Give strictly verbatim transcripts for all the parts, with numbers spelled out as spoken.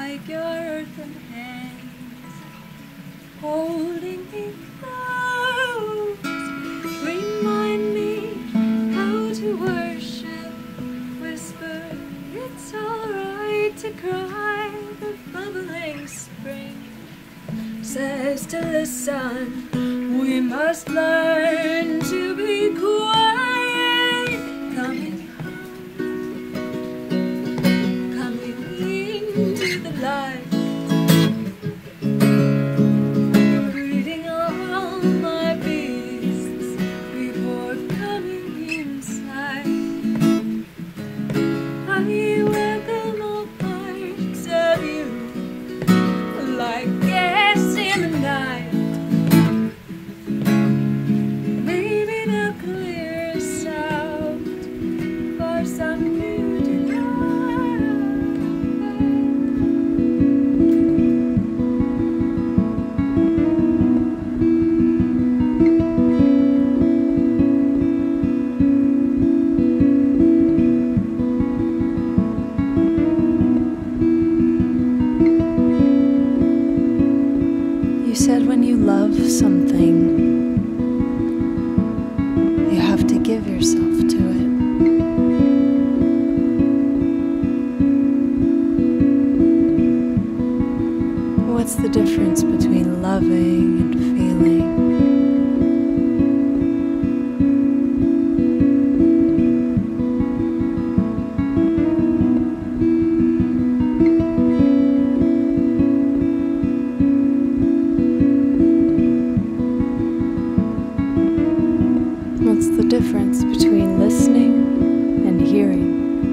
like your earthen hands, holding me close. Remind me how to worship. Whisper, it's alright to cry. The bubbling spring says to listen. We must learn to be quiet. Coming home, coming into the light, greeting all my beasts before coming inside. I welcome all parts of you, like gas in the night. Maybe the clearest sound for some new delight. You said when you love something, you have to give yourself to it. What's the difference between loving and feeling? What's the difference between listening and hearing?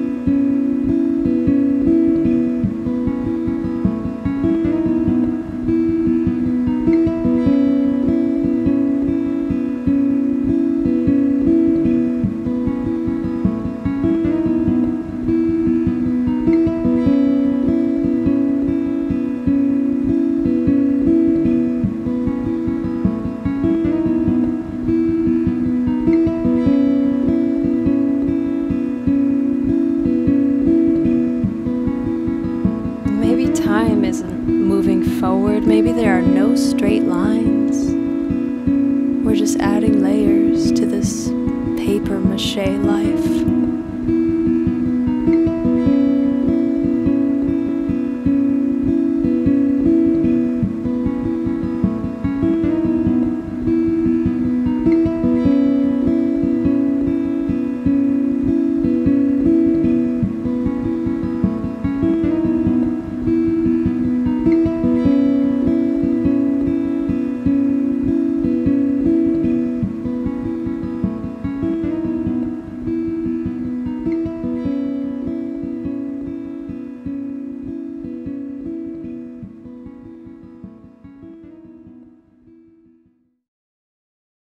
Maybe time isn't moving forward. Maybe there are no straight lines. We're just adding layers to this paper mache life.